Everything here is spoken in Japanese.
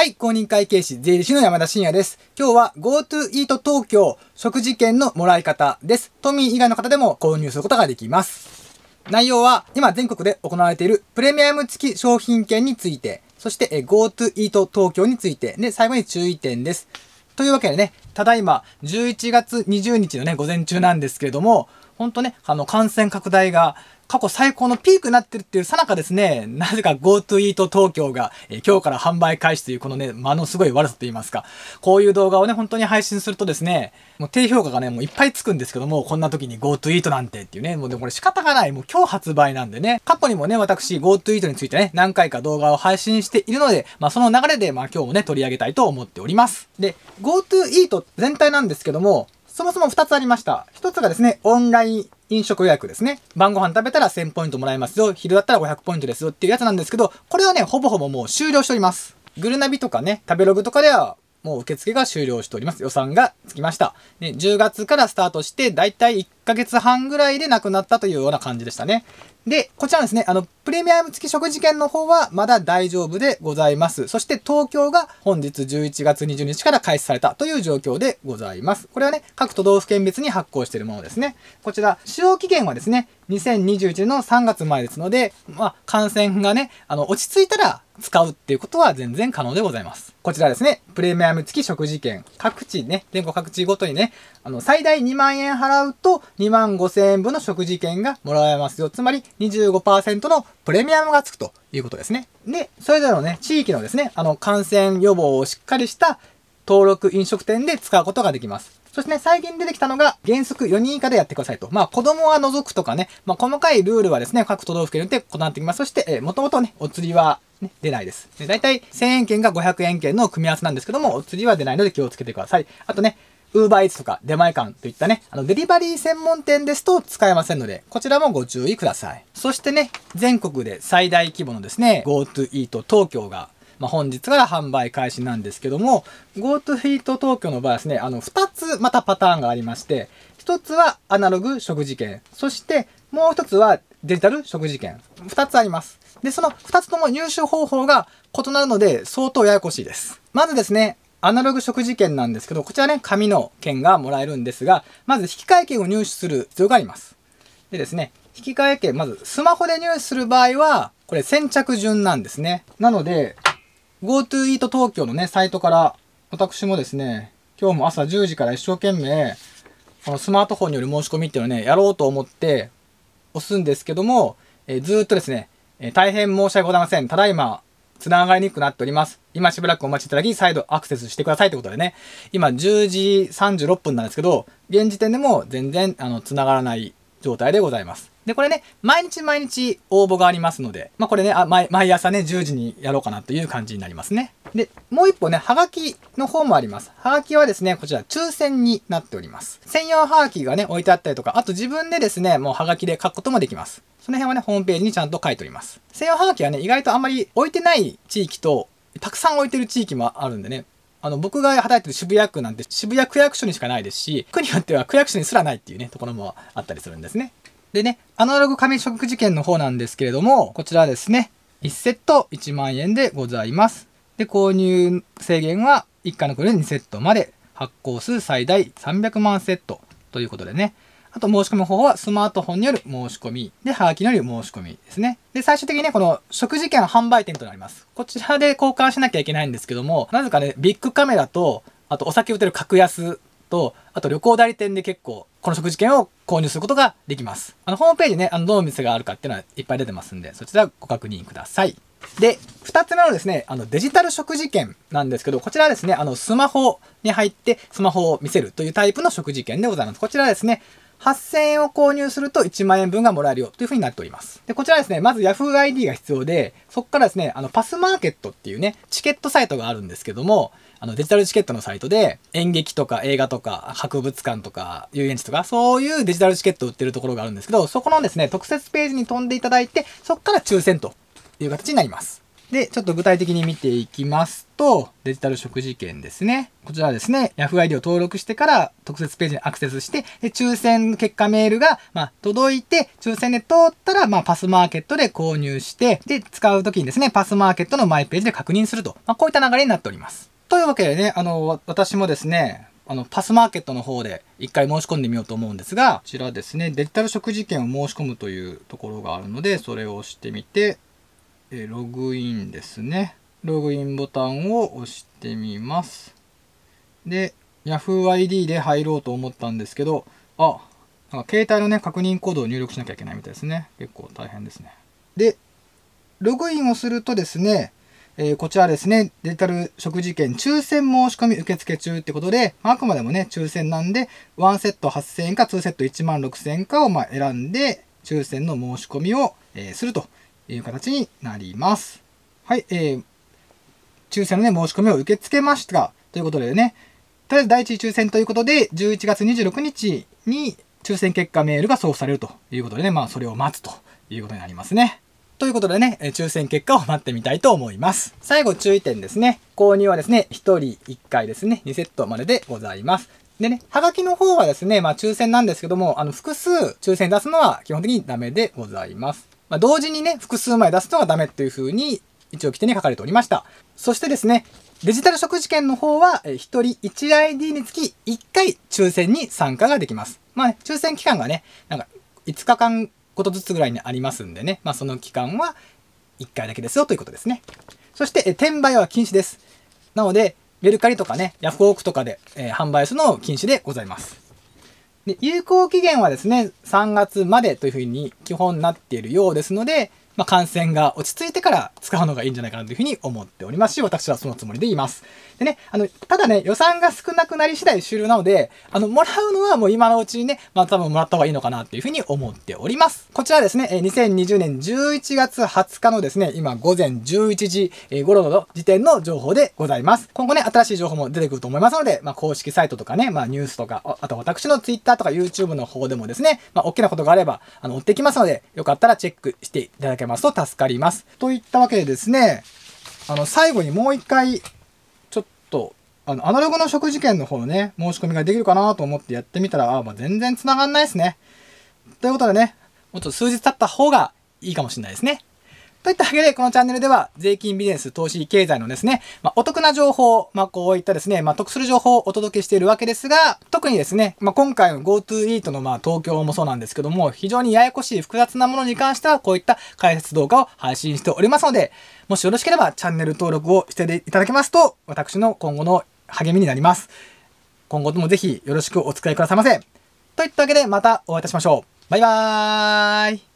はい、公認会計士税理士の山田真也です。今日は GoTo イート東京食事券のもらい方です。都民以外の方でも購入することができます。内容は今全国で行われているプレミアム付き商品券について、そして GoTo イート東京について、で、最後に注意点です。というわけでね、ただいま11月20日のね、午前中なんですけれども、ほんとね、感染拡大が過去最高のピークになってるっていう最中ですね、なぜか GoTo イート東京が、今日から販売開始というこのね、間のすごい悪さと言いますか、こういう動画をね、本当に配信するとですね、もう低評価がね、もういっぱいつくんですけども、こんな時に GoTo イートなんてっていうね、もうでもこれ仕方がない。もう今日発売なんでね、過去にもね、私 GoTo イートについてね、何回か動画を配信しているので、その流れで今日もね、取り上げたいと思っております。で、GoTo イート全体なんですけども、そもそも2つありました。1つがですね、オンライン飲食予約ですね。晩ご飯食べたら1000ポイントもらえますよ。昼だったら500ポイントですよっていうやつなんですけど、これはね、ほぼほぼもう終了しております。グルナビとかね、食べログとかでは、もう受付が終了しております。予算がつきました。ね、10月からスタートして、だいたい1ヶ月半ぐらいでなくなったというような感じでしたね。で、こちらですね、プレミアム付き食事券の方はまだ大丈夫でございます。そして東京が本日11月20日から開始されたという状況でございます。これはね、各都道府県別に発行しているものですね。こちら、使用期限はですね、2021年の3月前ですので、感染がね、落ち着いたら使うっていうことは全然可能でございます。こちらですね、プレミアム付き食事券。各地ね、全国各地ごとにね、最大2万円払うと2万5,000円分の食事券がもらえますよ。つまり 25% のプレミアムがつくということですね。で、それぞれのね、地域のですね、感染予防をしっかりした登録飲食店で使うことができます。そしてね、最近出てきたのが、原則4人以下でやってくださいと。子供は除くとかね、細かいルールはですね、各都道府県によって異なってきます。そして、もともとね、お釣りは、ね、出ないです。だいたい1000円券が500円券の組み合わせなんですけども、お釣りは出ないので気をつけてください。あとね、Uber Eats とか出前館といったね、デリバリー専門店ですと使えませんので、こちらもご注意ください。そしてね、全国で最大規模のですね、GoTo イート東京が、本日から販売開始なんですけども、GoTo イート東京の場合はですね、2つまたパターンがありまして、1つはアナログ食事券、そしてもう1つはデジタル食事券。2つあります。で、その2つとも入手方法が異なるので、相当ややこしいです。まずですね、アナログ食事券なんですけど、こちらね、紙の券がもらえるんですが、まず引換券を入手する必要があります。でですね、引換券、まずスマホで入手する場合は、これ先着順なんですね。なので、GoTo イート東京のね、サイトから、私もですね、今日も朝10時から一生懸命、このスマートフォンによる申し込みっていうのをね、やろうと思って押すんですけども、ずーっとですね、大変申し訳ございません。ただいま、繋がりにくくなっております。今しばらくお待ちいただき、再度アクセスしてくださいということでね、今10時36分なんですけど、現時点でも全然、繋がらない状態でございます。で、これね、毎日毎日応募がありますので、これね、毎朝ね、10時にやろうかなという感じになりますね。で、もう一歩ね、はがきの方もあります。はがきはですね、こちら抽選になっております。専用はがきがね、置いてあったりとか、あと自分でですね、もうはがきで書くこともできます。その辺はね、ホームページにちゃんと書いております。専用はがきはね、意外とあんまり置いてない地域と、たくさん置いてる地域もあるんでね、僕が働いてる渋谷区なんて渋谷区役所にしかないですし、区によっては区役所にすらないっていうね、ところもあったりするんですね。でね、アナログ紙食事券の方なんですけれども、こちらですね、1セット1万円でございます。で、購入制限は1回のこれで2セットまで、発行数最大300万セットということでね。あと申し込む方法はスマートフォンによる申し込み、で、はがきによる申し込みですね。で、最終的にね、この食事券販売店となります。こちらで交換しなきゃいけないんですけども、なぜかね、ビッグカメラと、あとお酒売ってる格安と、あと旅行代理店で結構、この食事券を購入することができます。ホームページね、どの店があるかっていうのはいっぱい出てますんで、そちらご確認ください。で、二つ目のですね、デジタル食事券なんですけど、こちらはですね、スマホに入ってスマホを見せるというタイプの食事券でございます。こちらはですね、8000円を購入すると1万円分がもらえるよという風になっております。で、こちらですね、まず Yahoo ID が必要で、そこからですね、パスマーケットっていうね、チケットサイトがあるんですけども、デジタルチケットのサイトで、演劇とか映画とか博物館とか遊園地とか、そういうデジタルチケットを売ってるところがあるんですけど、そこのですね、特設ページに飛んでいただいて、そこから抽選という形になります。 で、ちょっと具体的に見ていきますと、デジタル食事券ですね。こちらはですね、Yahoo ID を登録してから特設ページにアクセスして、で抽選結果メールが、届いて、抽選で通ったら、パスマーケットで購入して、で、使うときにですね、パスマーケットのマイページで確認すると、こういった流れになっております。というわけでね、私もですね、パスマーケットの方で一回申し込んでみようと思うんですが、こちらですね、デジタル食事券を申し込むというところがあるので、それを押してみて、ログインですね。ログインボタンを押してみます。で、Yahoo ID で入ろうと思ったんですけど、なんか携帯のね、確認コードを入力しなきゃいけないみたいですね。結構大変ですね。で、ログインをするとですね、こちらですね、デジタル食事券抽選申し込み受付中ってことで、あくまでもね、抽選なんで、1セット8000円か2セット16000円かを選んで、抽選の申し込みを、するという形になります。はい、抽選のね、申し込みを受け付けました。ということでね、とりあえず第一次抽選ということで、11月26日に抽選結果メールが送付されるということでね、それを待つということになりますね。ということでね、抽選結果を待ってみたいと思います。最後注意点ですね。購入はですね、1人1回ですね、2セットまででございます。でね、はがきの方はですね、抽選なんですけども、複数抽選出すのは基本的にダメでございます。同時にね、複数枚出すのがダメという風に一応規定に書かれておりました。そしてですね、デジタル食事券の方は、1人1 ID につき1回抽選に参加ができます。抽選期間がね、なんか5日間ことずつぐらいにありますんでね、その期間は1回だけですよということですね。そして、転売は禁止です。なので、メルカリとかね、ヤフオクとかで、販売するのを禁止でございます。で、有効期限はですね、3月までというふうに基本になっているようですので、感染が落ち着いてから使うのがいいんじゃないかなというふうに思っておりますし、私はそのつもりでいます。でね、ただね、予算が少なくなり次第終了なので、もらうのはもう今のうちにね、多分もらった方がいいのかなっていうふうに思っております。こちらですね、2020年11月20日のですね、今午前11時頃の時点の情報でございます。今後ね、新しい情報も出てくると思いますので、公式サイトとかね、ニュースとか、あと私の Twitter とか YouTube の方でもですね、大きなことがあれば、追ってきますので、よかったらチェックしていただけますと助かります。といったわけでですね、最後にもう一回、ちょっと、アナログの食事券の方のね、申し込みができるかなと思ってやってみたら、全然繋がんないですね。ということでね、もっと数日経った方がいいかもしれないですね。といったわけで、このチャンネルでは、税金、ビジネス、投資、経済のですね、お得な情報、こういったですね、得する情報をお届けしているわけですが、特にですね、今回の GoTo Eat の東京もそうなんですけども、非常にややこしい複雑なものに関しては、こういった解説動画を配信しておりますので、もしよろしければチャンネル登録をしていただけますと、私の今後の励みになります。今後ともぜひよろしくお使いくださいませ。といったわけで、またお会いいたしましょう。バイバーイ。